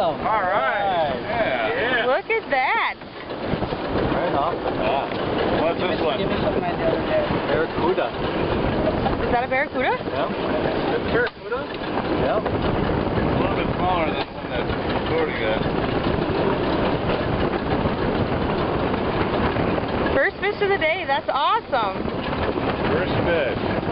Awesome. All right. Yeah. Look at that. Right off the bat. What's this one? Give me some of my the other day. Barracuda. Is that a barracuda? Yep. It's barracuda? Yep. A little bit smaller than the one that Cody got. First fish of the day. That's awesome. First fish.